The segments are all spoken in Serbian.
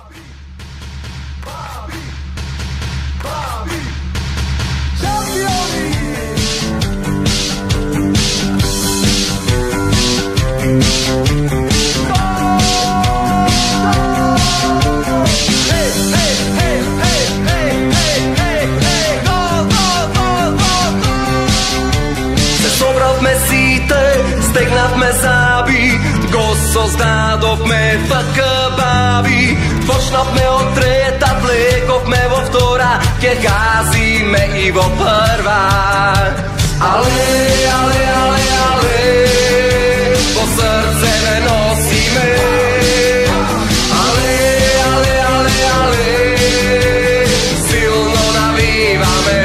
Stegnat me zábí, goso zdádov me vakabaví. Počnat me otreta, vliekov me vo vtora, keď házíme i vo prvá. Ale, po srdce me nosíme. Ale, silno navívame.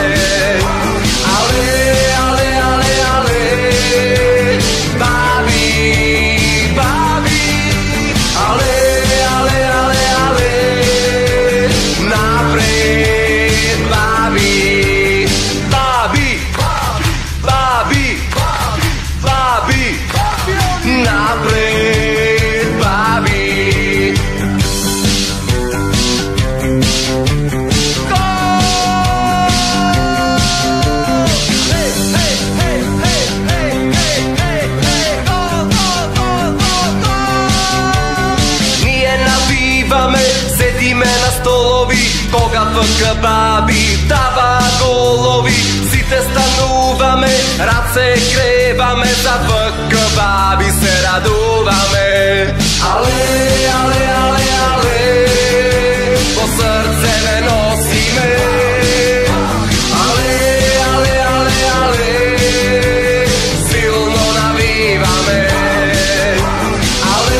Kebáby, dáva gólovi, si te stanúvame, rád se krébame, za kebáby se radúvame. Ale, po srdce me nosíme. Ale, silno navívame. Ale,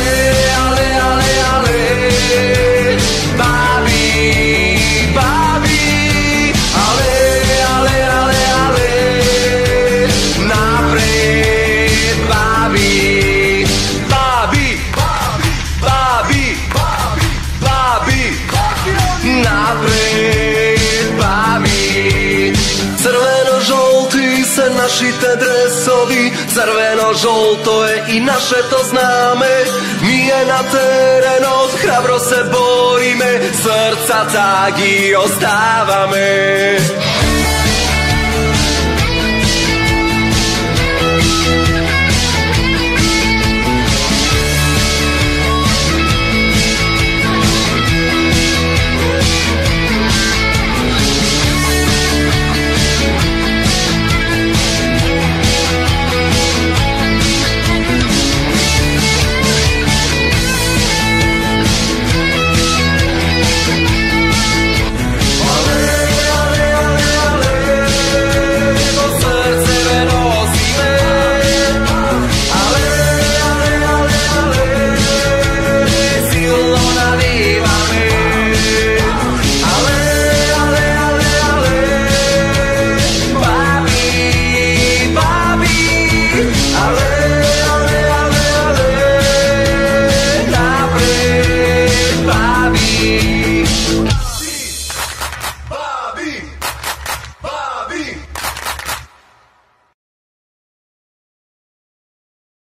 našite dresovi, crveno-žolto je i naše to známe. Mi je na terenoch, hrabro se boríme, srdca tak i ostávame.